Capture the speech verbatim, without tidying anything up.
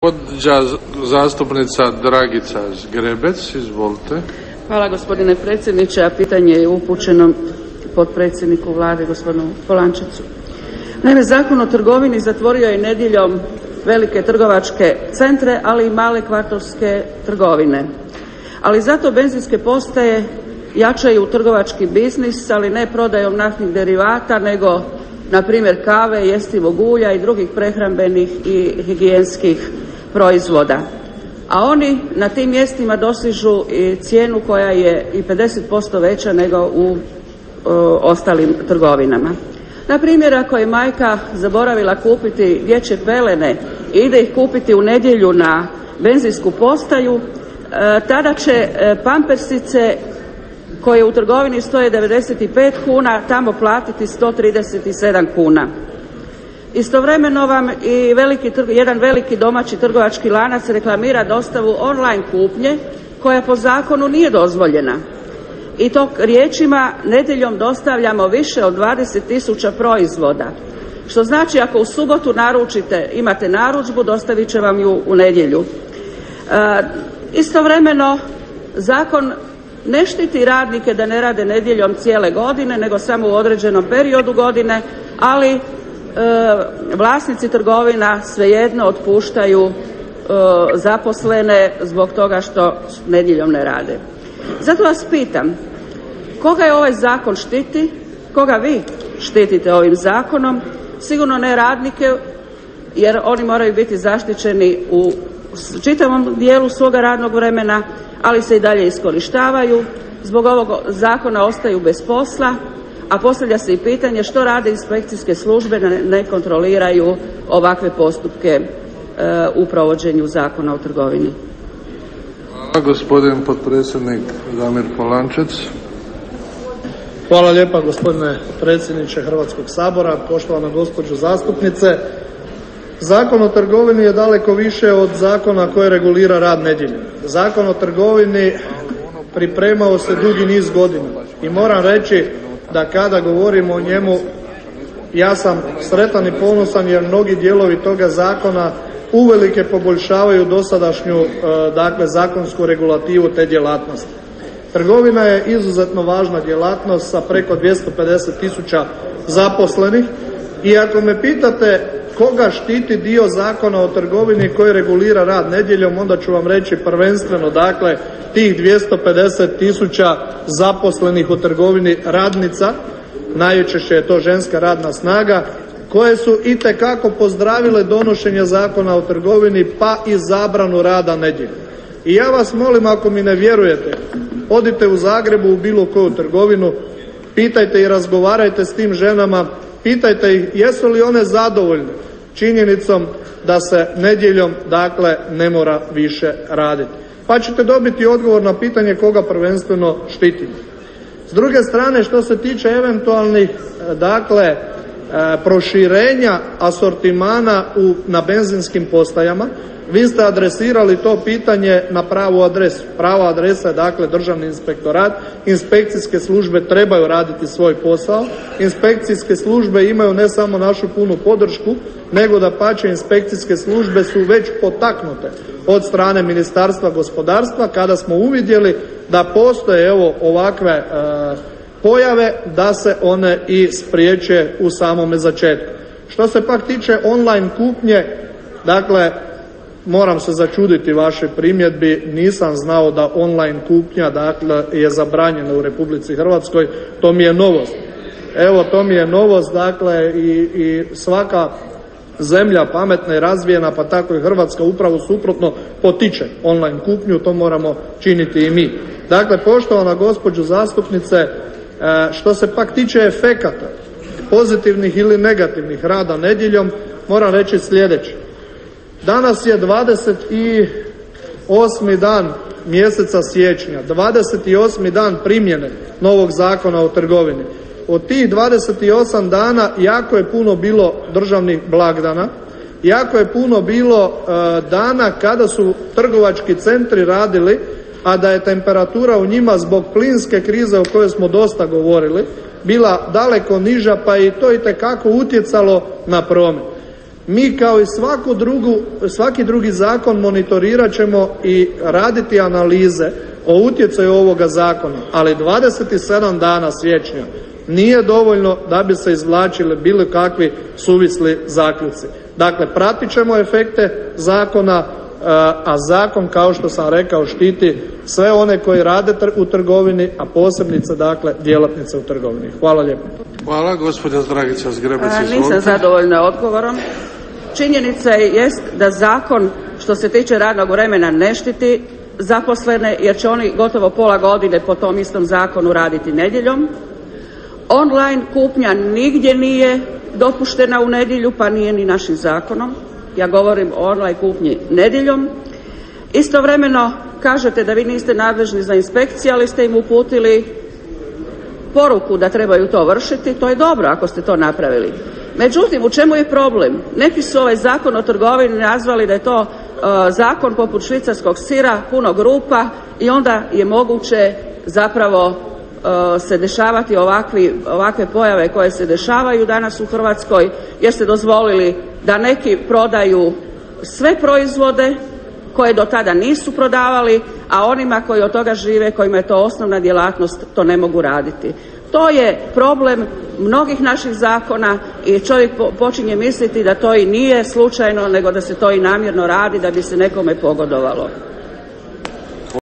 Gospođa zastupnica Dragica Zgrebec, izvolite. Hvala gospodine predsjedniče, a pitanje je upućeno potpredsjedniku Vlade gospodinu Polančecu. Naime, Zakon o trgovini zatvorio je nedjeljom velike trgovačke centre, ali i male kvartovske trgovine. Ali zato benzinske postaje jačaju trgovački biznis, ali ne prodajom naftnih derivata, nego na primjer kave, jestivog ulja i drugih prehrambenih i higijenskih proizvoda. A oni na tim mjestima dostižu i cijenu koja je i pedeset posto veća nego u o, ostalim trgovinama. Na primjer, ako je majka zaboravila kupiti dječje pelene i ide ih kupiti u nedjelju na benzinsku postaju, e, tada će e, pampersice koje u trgovini stoje devedeset pet kuna tamo platiti sto trideset sedam kuna. Istovremeno vam i veliki, jedan veliki domaći trgovački lanac reklamira dostavu online kupnje koja po zakonu nije dozvoljena. I to riječima nedjeljom dostavljamo više od dvadeset tisuća proizvoda. Što znači ako u subotu naručite, imate narudžbu, dostavit će vam ju u nedjelju. E, istovremeno zakon ne štiti radnike da ne rade nedjeljom cijele godine, nego samo u određenom periodu godine, ali e, vlasnici trgovina svejedno otpuštaju e, zaposlene zbog toga što nedjeljom ne rade. Zato vas pitam, koga je ovaj zakon štiti, koga vi štitite ovim zakonom? Sigurno ne radnike, jer oni moraju biti zaštićeni u čitavom dijelu svoga radnog vremena, ali se i dalje iskorištavaju. Zbog ovog zakona ostaju bez posla, a postavlja se i pitanje što rade inspekcijske službe da ne kontroliraju ovakve postupke u provođenju Zakona o trgovini. Hvala. Gospodin potpredsjednik Damir Polančec. Hvala lijepa gospodine predsjedniče Hrvatskog sabora, poštovana gospođo zastupnice. Zakon o trgovini je daleko više od zakona koji regulira rad nedjeljom. Zakon o trgovini pripremao se dugi niz godina i moram reći da kada govorimo o njemu ja sam sretan i ponosan jer mnogi dijelovi toga zakona uvelike poboljšavaju dosadašnju dakle zakonsku regulativu te djelatnosti. Trgovina je izuzetno važna djelatnost sa preko dvjesto pedeset tisuća zaposlenih i ako me pitate koga štiti dio Zakona o trgovini koji regulira rad nedjeljom, onda ću vam reći prvenstveno dakle tih dvjesto pedeset tisuća zaposlenih u trgovini radnica, najčešće je to ženska radna snaga, koje su itekako pozdravile donošenje Zakona o trgovini pa i zabranu rada nedjeljom. I ja vas molim, ako mi ne vjerujete, odite u Zagrebu u bilo koju trgovinu, pitajte i razgovarajte s tim ženama, pitajte ih jesu li one zadovoljne činjenicom da se nedjeljom dakle ne mora više raditi. Pa ćete dobiti odgovor na pitanje koga prvenstveno štitimo. S druge strane, što se tiče eventualnih dakle proširenja asortimana u, na benzinskim postajama, vi ste adresirali to pitanje na pravu adresu. Prava adresa je dakle Državni inspektorat. Inspekcijske službe trebaju raditi svoj posao. Inspekcijske službe imaju ne samo našu punu podršku, nego dapače inspekcijske službe su već potaknute od strane Ministarstva gospodarstva kada smo uvidjeli da postoje evo ovakve e, pojave da se one i spriječe u samome začetku. Što se pak tiče online kupnje, dakle moram se začuditi vašoj primjedbi, nisam znao da online kupnja dakle je zabranjena u Republici Hrvatskoj, to mi je novost. Evo to mi je novost, dakle i, i svaka zemlja pametna i razvijena, pa tako i Hrvatska upravo suprotno potiče online kupnju, to moramo činiti i mi. Dakle, poštovana gospođo zastupnice, što se pak tiče efekata, pozitivnih ili negativnih rada nedjeljom, moram reći sljedeće. Danas je dvadeset osmi dan mjeseca siječnja, dvadeset osmi dan primjene novog Zakona o trgovini. Od tih dvadeset osam dana jako je puno bilo državnih blagdana, jako je puno bilo e, dana kada su trgovački centri radili, a da je temperatura u njima zbog plinske krize o kojoj smo dosta govorili bila daleko niža, pa i to itekako utjecalo na promet. Mi kao i svaku drugu, svaki drugi zakon monitorirat ćemo i raditi analize o utjecaju ovoga zakona, ali dvadeset sedam dana siječnja nije dovoljno da bi se izvlačili bilo kakvi suvisli zaključci. Dakle, pratit ćemo efekte zakona, a zakon, kao što sam rekao, štiti sve one koji rade u trgovini, a posebice dakle djelatnice u trgovini. Hvala lijepo. Hvala. Gospođa Dragica Zgrebec, izvolite. Nisam zadovoljna odgovorom. Činjenica je jest da zakon što se tiče radnog vremena ne štiti zaposlene, jer će oni gotovo pola godine po tom istom zakonu raditi nedjeljom. Online kupnja nigdje nije dopuštena u nedjelju, pa nije ni našim zakonom. Ja govorim o online kupnji nedjeljom. Istovremeno kažete da vi niste nadležni za inspekcije, ali ste im uputili poruku da trebaju to vršiti. To je dobro ako ste to napravili. Međutim, u čemu je problem? Neki su ovaj zakon o trgovini nazvali da je to uh, zakon poput švicarskog sira, punog rupa, i onda je moguće zapravo uh, se dešavati ovakvi, ovakve pojave koje se dešavaju danas u Hrvatskoj, jer ste dozvolili da neki prodaju sve proizvode koje do tada nisu prodavali, a onima koji od toga žive, kojima je to osnovna djelatnost, to ne mogu raditi. To je problem mnogih naših zakona i čovjek počinje misliti da to i nije slučajno, nego da se to i namjerno radi da bi se nekome pogodovalo.